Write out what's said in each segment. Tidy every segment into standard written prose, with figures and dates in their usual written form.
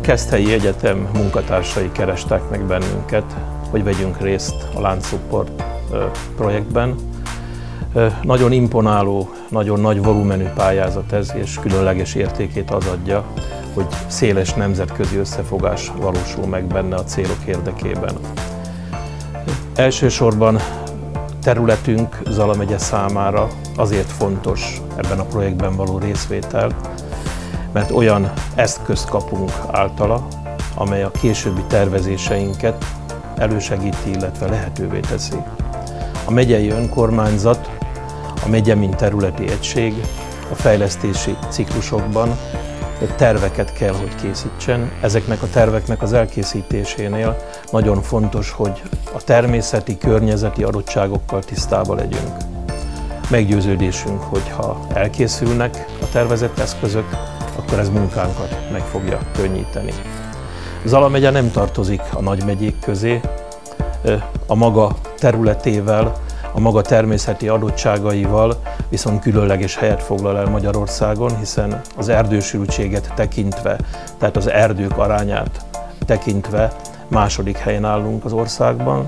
Keszthelyi Egyetem munkatársai kerestek meg bennünket, hogy vegyünk részt a Land Support projektben. Nagyon imponáló, nagyon nagy volumenű pályázat ez, és különleges értékét az adja, hogy széles nemzetközi összefogás valósul meg benne a célok érdekében. Elsősorban területünk Zala megye számára azért fontos ebben a projektben való részvétel, mert olyan eszközt kapunk általa, amely a későbbi tervezéseinket elősegíti, illetve lehetővé teszi. A megyei önkormányzat, a megye mint területi egység a fejlesztési ciklusokban terveket kell, hogy készítsen. Ezeknek a terveknek az elkészítésénél nagyon fontos, hogy a természeti, környezeti adottságokkal tisztában legyünk. Meggyőződésünk, hogy ha elkészülnek a tervezett eszközök, akkor ez munkánkat meg fogja könnyíteni. Zala megye nem tartozik a nagymegyék közé, a maga területével, a maga természeti adottságaival viszont különleges helyet foglal el Magyarországon, hiszen az erdősültséget tekintve, tehát az erdők arányát tekintve második helyen állunk az országban.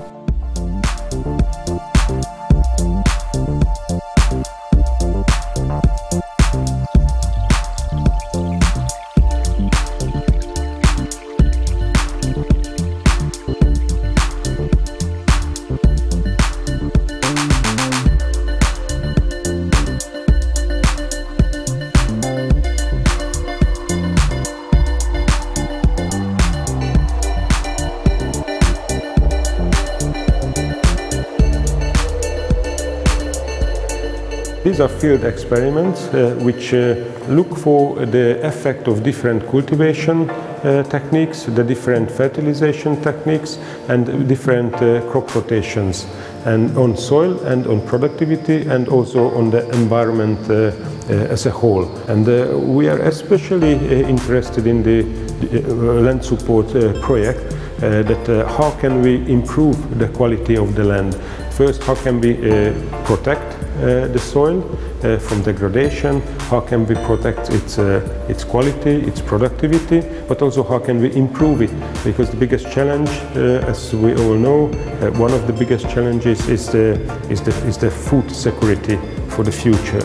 These are field experiments which look for the effect of different cultivation techniques, the different fertilization techniques and different crop rotations, and on soil and on productivity and also on the environment as a whole. And we are especially interested in the land support project that how can we improve the quality of the land. First, how can we protect the soil from degradation, how can we protect its quality, its productivity, but also how can we improve it, because the biggest challenge, as we all know, one of the biggest challenges is the food security for the future.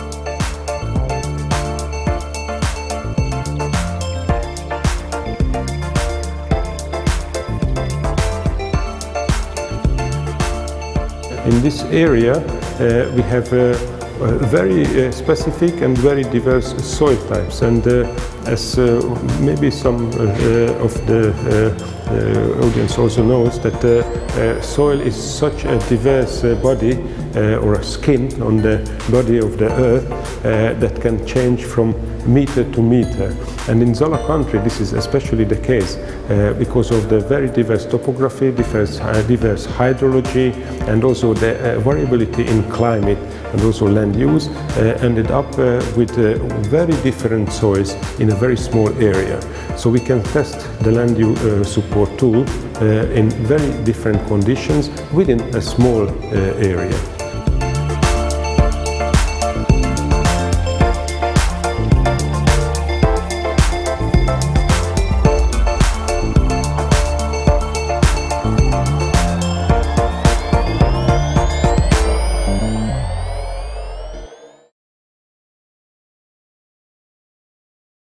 In this area we have very specific and very diverse soil types, and as maybe some of the audience also knows, that soil is such a diverse body or a skin on the body of the earth that can change from meter to meter. And in Zala country this is especially the case because of the very diverse topography, diverse hydrology, and also the variability in climate and also land use ended up with very different soils in a very small area. So we can test the land use support tool in very different conditions within a small area.